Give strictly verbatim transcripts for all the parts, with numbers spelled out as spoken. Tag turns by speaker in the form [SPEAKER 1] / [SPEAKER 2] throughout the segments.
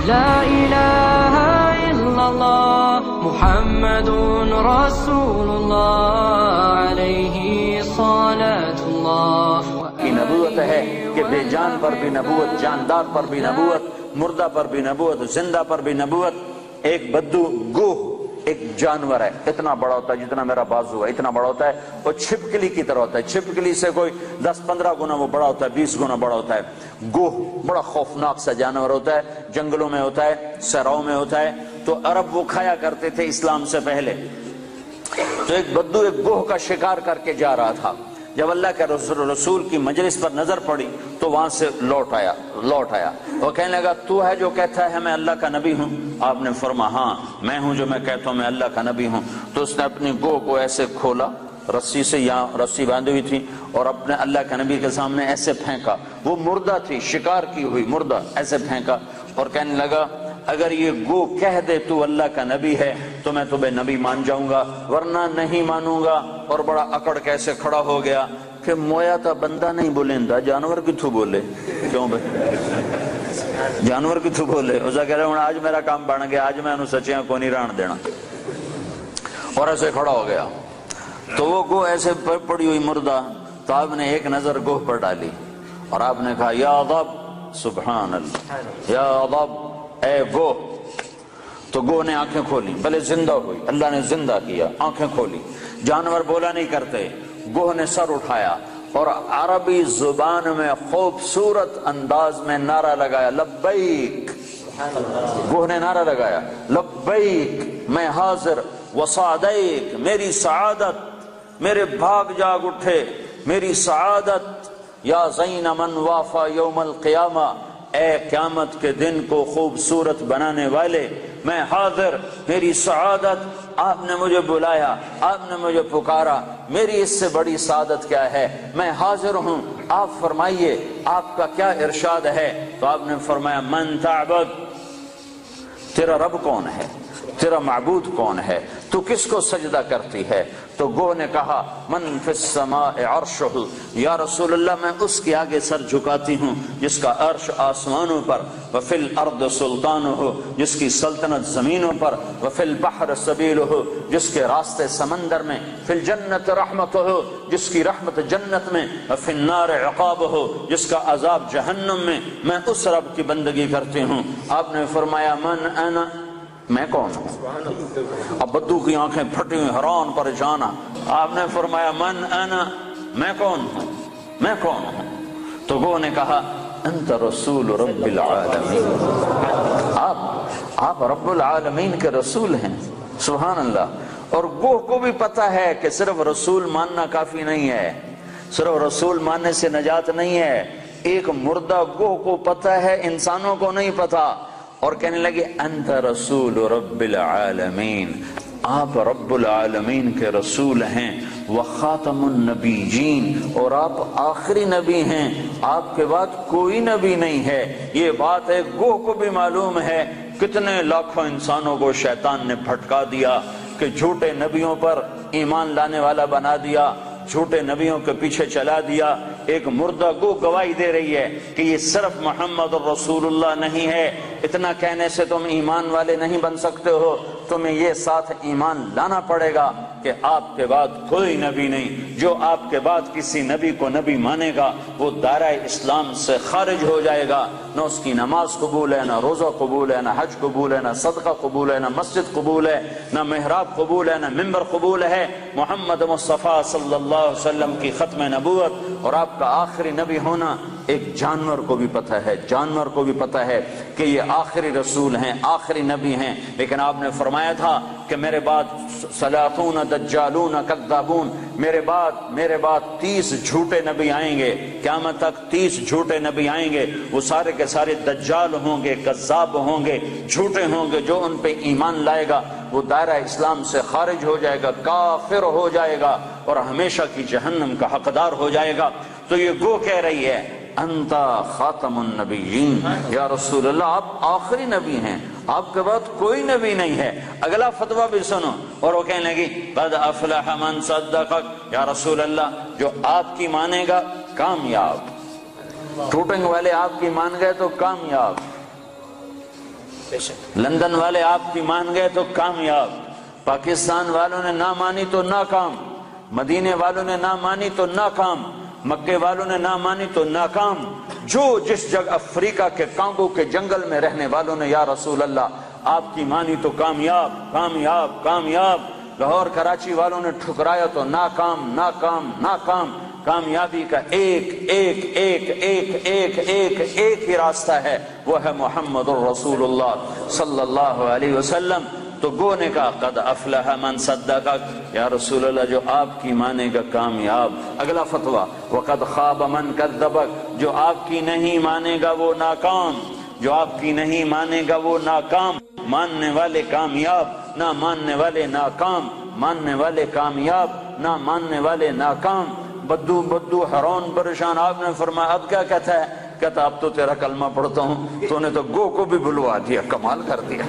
[SPEAKER 1] لا الہ الا اللہ محمد رسول اللہ علیہ صلاۃ اللہ
[SPEAKER 2] کی نبوت ہے کہ بے جان پر بھی نبوت، جاندار پر بھی نبوت، مردہ پر بھی نبوت، زندہ پر بھی نبوت۔ ایک بدو گوہ ایک جانور ہے، اتنا بڑا ہوتا ہے جتنا میرا بازو ہے، اتنا بڑا ہوتا ہے، وہ چھپکلی کی طرح ہوتا ہے، چھپکلی سے کوئی دس پندرہ گنا وہ بڑا ہوتا ہے، بیس گنا بڑا ہوتا ہے۔ گوہ بڑا خوفناک سا جانور ہوتا ہے، جنگلوں میں ہوتا ہے، صحراؤں میں ہوتا ہے، تو عرب وہ کھایا کرتے تھے اسلام سے پہلے۔ تو ایک بدو ایک گوہ کا شکار کر کے جا رہا تھا، جب اللہ کے رسول رسول کی مجلس پر نظر پڑی تو وہاں سے لوٹ آیا لوٹ آیا وہ کہنے لگا تو ہے جو کہتا ہے میں اللہ کا نبی ہوں؟ آپ نے فرمایا ہاں میں ہوں جو میں کہتا ہوں میں اللہ کا نبی ہوں۔ تو اس نے اپنی گوہ کو ایسے کھولا، رسی سے یہاں رسی باندھی ہوئی تھی، اور اپنے اللہ کے نبی کے سامنے ایسے پھینکا، وہ مردہ تھی شکار کی ہوئی مردہ، ایسے پھینکا اور کہنے لگا اگر یہ گو کہہ دے تو اللہ کا نبی ہے تو میں تمہیں نبی مان جاؤں گا ورنہ نہیں مانوں گا۔ اور بڑا اکڑ کیسے کھڑا ہو گیا کہ مویا تا بندہ نہیں بولیندا جانور کتھوں بولے، کیوں بھائی جانور کتھوں بولے؟ اسے کہہ رہے ہوں آج میرا کام بن گیا، آج میں انہوں سچیاں کو نہیں ران دینا، اور ایسے کھڑا ہو گیا۔ تو وہ گو ایسے پڑی ہوئی مردہ، تو آپ نے ایک نظر گوہ پر ڈالی اور آپ نے کہا یا ضب سبحان اللہ، یا ضب اے گو۔ تو گو نے آنکھیں کھولی، بھلے زندہ ہوئی، اللہ نے زندہ کیا، آنکھیں کھولی، جانور بولا نہیں کرتے، گوہ نے سر اٹھایا اور عربی زبان میں خوبصورت انداز میں نعرہ لگایا لبیک۔ گوہ نے نعرہ لگایا لبیک میں حاضر وسعدیک، میری سعادت، میرے بھاگ جاگ اٹھے میری سعادت، یا زین من وافا یوم القیامہ، اے قیامت کے دن کو خوبصورت بنانے والے، میں حاضر، میری سعادت، آپ نے مجھے بلایا، آپ نے مجھے پکارا، میری اس سے بڑی سعادت کیا ہے، میں حاضر ہوں، آپ فرمائیے آپ کا کیا ارشاد ہے؟ تو آپ نے فرمایا من تعبد، تیرا رب کون ہے، تیرا معبود کون ہے، تو کس کو سجدہ کرتی ہے؟ تو گوہ نے کہا من فی السماء عرشہ، یا رسول اللہ میں اس کے آگے سر جھکاتی ہوں جس کا عرش آسمانوں پر، وفی الارض سلطانہ، جس کی سلطنت زمینوں پر، وفی البحر سبیلہ، جس کے راستے سمندر میں، فی الجنت رحمتہ، جس کی رحمت جنت میں، وفی النار عقابہ، جس کا عذاب جہنم میں، میں اس رب کی بندگی کرتی ہوں۔ آپ نے فرمایا من انا، میں کون ہوں؟ اب بدو کی آنکھیں پھٹی ہوئی حیران پریشان، آپ نے فرمایا من انا، میں کون ہوں میں کون ہوں؟ تو وہ نے کہا انت رسول رب العالمین، آپ آپ رب العالمین کے رسول ہیں، سبحان اللہ۔ اور گوہ کو بھی پتا ہے کہ صرف رسول ماننا کافی نہیں ہے، صرف رسول ماننے سے نجات نہیں ہے، ایک مردہ گوہ کو پتا ہے، انسانوں کو نہیں پتا، اور کہنے لگے انت رسول رب العالمین، آپ رب العالمین کے رسول ہیں، وخاتم النبیین، اور آپ آخری نبی ہیں، آپ کے بعد کوئی نبی نہیں ہے۔ یہ بات ہے گوہ کو بھی معلوم ہے، کتنے لاکھوں انسانوں کو شیطان نے بھٹکا دیا کہ جھوٹے نبیوں پر ایمان لانے والا بنا دیا، جھوٹے نبیوں کے پیچھے چلا دیا۔ ایک مردہ گو گواہی دے رہی ہے کہ یہ صرف محمد رسول اللہ نہیں ہے، اتنا کہنے سے تم ایمان والے نہیں بن سکتے ہو، تمہیں یہ ساتھ ایمان لانا پڑے گا کہ آپ کے بعد کوئی نبی نہیں، جو آپ کے بعد کسی نبی کو نبی مانے گا وہ دائرہ اسلام سے خارج ہو جائے گا، نہ اس کی نماز قبول ہے، نہ روزہ قبول ہے، نہ حج قبول ہے، نہ صدقہ قبول ہے، نہ مسجد قبول ہے، نہ محراب قبول ہے، نہ ممبر قبول ہے۔ محمد مصطفیٰ صلی اللہ علیہ وسلم کی ختم نبوت اور آپ کا آخری نبی ہونا ایک جانور کو بھی پتہ ہے، جانور کو بھی پتہ ہے کہ یہ آخری رسول ہیں، آخری نبی ہیں۔ لیکن آپ نے فرمایا تھا کہ میرے بعد سلاطون دجالون کذابون، میرے بعد میرے بعد تیس جھوٹے نبی آئیں گے، قیامت تک تیس جھوٹے نبی آئیں گے، وہ سارے کے سارے دجال ہوں گے، کذاب ہوں گے، جھوٹے ہوں گے، جو ان پہ ایمان لائے گا وہ دائرہ اسلام سے خارج ہو جائے گا، کافر ہو جائے گا اور ہمیشہ کی جہنم کا حقدار ہو جائے گا۔ تو یہ گو کہہ رہی ہے انت خاتم النبیین، یا رسول اللہ آپ آخری نبی ہیں، آپ کے بعد کوئی نبی نہیں ہے۔ اگلا فتویٰ بھی سنو، اور وہ کہنے لگی قد افلح من صدقک، یا رسول اللہ جو آپ کی مانے گا کامیاب، ٹوٹنگ والے آپ کی مان گئے تو کامیاب۔ لندن والے آپ کی مان گئے تو کامیاب، پاکستان والوں نے نہ مانی تو ناکام، مدینے والوں نے نہ مانی تو ناکام، مکے والوں نے نہ مانی تو ناکام۔ جو جس جگہ افریقہ کے کانگو کے جنگل میں رہنے والوں نے یا رسول اللہ آپ کی مانی تو کامیاب کامیاب کامیاب، لاہور کراچی والوں نے ٹھکرایا تو ناکام ناکام ناکام۔ کامیابی کا ایک ایک ایک ایک ایک ایک ایک ہی راستہ ہے، وہ ہے محمد الرسول اللہ صلی اللہ علیہ وسلم۔ تو گو نے کہا قد افلح من صدقک، یا رسول اللہ جو آپ کی مانے گا کامیاب۔ اگلا فتویٰ وقد خاب من کذبک، جو آپ کی نہیں مانے گا وہ ناکام، جو آپ کی نہیں مانے گا وہ ناکام۔ ماننے والے کامیاب، نہ ماننے والے ناکام، ماننے والے کامیاب، نہ ماننے والے ناکام۔ بدو بدو حیران پریشان، آپ نے فرمایا اب کیا کہتا ہے؟ کہتا اب تو تیرا کلمہ پڑھتا ہوں، تو نے تو گو کو بھی بلوا دیا، کمال کر دیا۔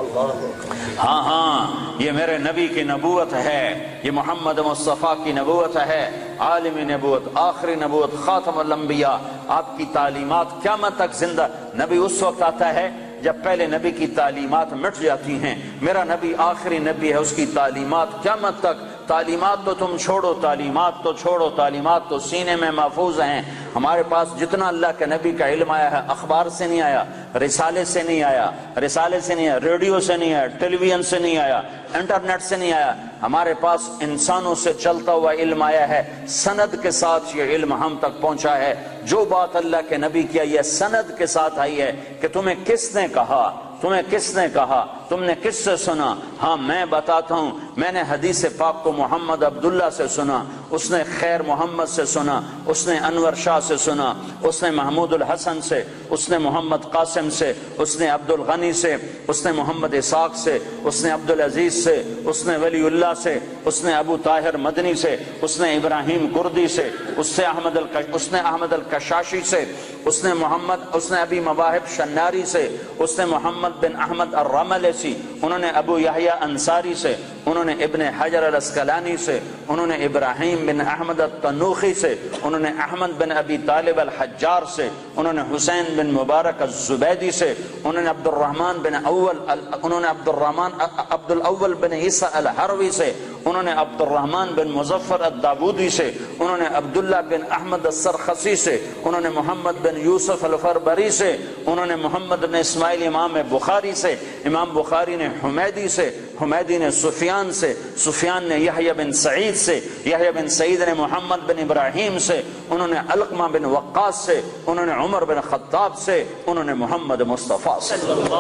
[SPEAKER 2] ہاں ہاں یہ میرے نبی کی نبوت ہے، یہ محمد مصطفیٰ کی نبوت ہے، عالمی نبوت، آخری نبوت، خاتم الانبیاء۔ آپ کی تعلیمات قیامت تک زندہ۔ نبی اس وقت آتا ہے جب پہلے نبی کی تعلیمات مٹ جاتی ہیں۔ میرا نبی آخری نبی ہے، اس کی تعلیمات قیامت تک۔ تعلیمات تو تم چھوڑو، تعلیمات تو چھوڑو، تعلیمات تو سینے میں محفوظ ہیں۔ ہمارے پاس جتنا اللہ کے نبی کا علم آیا ہے اخبار سے نہیں آیا، رسالے سے نہیں آیا، رسالے سے نہیں آیا، ریڈیو سے نہیں آیا، ٹیلی ویژن سے نہیں آیا، انٹرنیٹ سے نہیں آیا۔ ہمارے پاس انسانوں سے چلتا ہوا علم آیا ہے، سند کے ساتھ یہ علم ہم تک پہنچا ہے۔ جو بات اللہ کے نبی کیا یہ سند کے ساتھ آئی ہے کہ تمہیں کس نے کہا، تمہیں کس نے کہا، تم نے کس سے سنا؟ ہاں میں بتاتا ہوں، میں نے حدیث پاک کو محمد عبداللہ سے سنا، اس نے خیر محمد سے سنا، اس نے انور شاہ سے سنا، اس نے محمود الحسن سے، اس نے محمد قاسم سے، اس نے عبد الغنی سے، اس نے محمد اسحاق سے، اس نے عبد العزیز سے، اس نے ولی اللہ سے، اس نے ابو طاہر مدنی سے، اس نے ابراہیم کردی سے، اس سے احمد الکش اس نے احمد الکشاشی سے، اس نے محمد اس نے ابی مواہب شناری سے، اس نے محمد بن احمد الرملسی، انہوں نے ابو یحییٰ انصاری سے، انہوں نے ابن حجر الاسقلانی سے، انہوں نے ابراہیم بن احمد التنوخی سے، انہوں نے احمد بن ابی طالب الحجار سے، انہوں نے حسین بن مبارک الزبیدی سے، انہوں نے عبد الرحمن بن اول انہوں نے عبد الرحمن عبد الاول بن عیسیٰ الحروی سے، انہوں نے عبد الرحمن بن مظفر الدابودی سے، انہوں نے عبداللہ بن احمد السرخسی سے، انہوں نے محمد بن یوسف الفربری سے، انہوں نے محمد بن اسماعیل امام بخاری سے، امام بخاری نے حمیدی سے، حمیدی نے سفیان سے، سفیان نے یحییٰ بن سعید سے، یحییٰ بن سعید نے محمد بن ابراہیم سے، انہوں نے علقمہ بن وقاص سے، انہوں نے عمر بن خطاب سے، انہوں نے محمد مصطفیٰ سے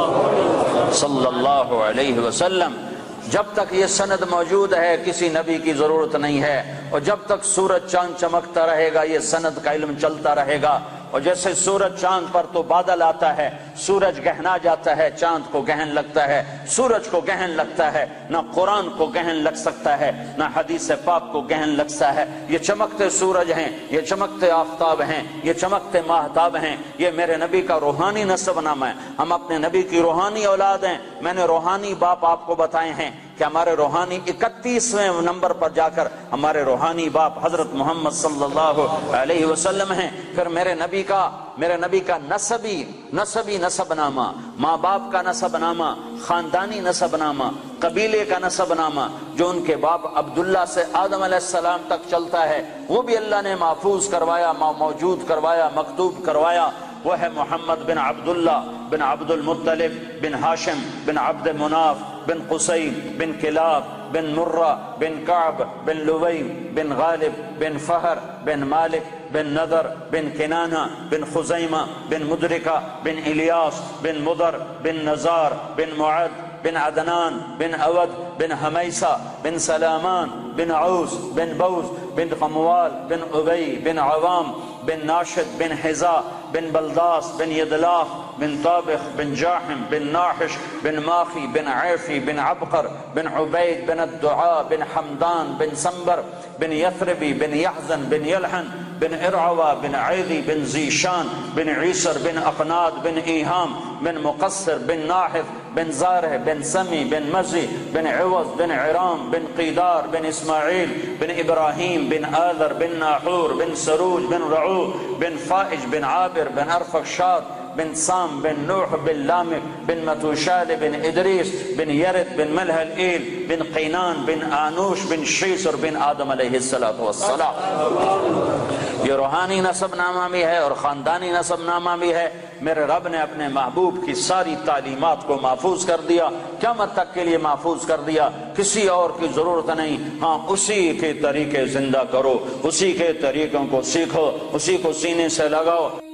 [SPEAKER 2] صلی اللہ علیہ وسلم۔ جب تک یہ سند موجود ہے کسی نبی کی ضرورت نہیں ہے، اور جب تک سورج چاند چمکتا رہے گا یہ سند کا علم چلتا رہے گا۔ اور جیسے سورج چاند پر تو بادل آتا ہے، سورج گہنا جاتا ہے، چاند کو گہن لگتا ہے، سورج کو گہن لگتا ہے، نہ قرآن کو گہن لگ سکتا ہے، نہ حدیث پاک کو گہن لگتا ہے۔ یہ چمکتے سورج ہیں، یہ چمکتے آفتاب ہیں، یہ چمکتے ماہتاب ہیں، یہ میرے نبی کا روحانی نسب نامہ ہے۔ ہم اپنے نبی کی روحانی اولاد ہیں۔ میں نے روحانی باپ آپ کو بتائے ہیں کہ ہمارے روحانی اکتیسویں نمبر پر جا کر ہمارے روحانی باپ حضرت محمد صلی اللہ علیہ وسلم ہیں۔ پھر میرے نبی کا میرے نبی کا نسبی نسبی نسب نامہ، ماں باپ کا نسب نامہ، خاندانی نسب نامہ، قبیلے کا نسب نامہ، جو ان کے باپ عبداللہ سے آدم علیہ السلام تک چلتا ہے، وہ بھی اللہ نے محفوظ کروایا، موجود کروایا، مکتوب کروایا۔ وہ ہے محمد بن عبداللہ بن عبد المطلب بن ہاشم بن عبد مناف بن قصی بن کلاب بن مرہ بن کعب بن لوی بن غالب بن فہر بن مالک بن نذر بن کنانہ بن خزیمہ بن مدرکہ بن الیاس بن مضر بن نزار بن معد بن عدنان بن اود بن حمیسہ بن سلامان بن عوس بن بوز بن غموال بن ابی بن عوام بن ناشد بن حزا بن بلداس بن یدلاف بن طابخ بن جاحم بن ناحش بن ماخی بن عیفی بن عبقر بن عبید بن الدعاء بن حمدان بن سنبر بن یثربی بن یحزن بن یلحن بن ارعوہ بن عیدی بن زیشان بن عیسر بن اقناد بن ایہام بن مقصر بن ناحف بن زارہ بن سمی بن مزی بن عوض بن عرام بن قیدار بن اسماعیل بن ابراہیم بن آذر بن ناحور بن سروج بن رعو بن فائج بن عابر بن ارفخشاد بن سام بن نوح بن لامک بن متوشال بن ادریس بن یرد بن ملح الایل بن قینان بن آنوش بن شیس اور بن آدم علیہ السلام. یہ روحانی نسب نامہ بھی ہے اور خاندانی نسب نامہ بھی ہے. میرے رب نے اپنے محبوب کی ساری تعلیمات کو محفوظ کر دیا، قیامت تک کے لیے محفوظ کر دیا، کسی اور کی ضرورت نہیں. ہاں اسی کے طریقے زندہ کرو، اسی کے طریقوں کو سیکھو، اسی کو سینے سے لگاؤ.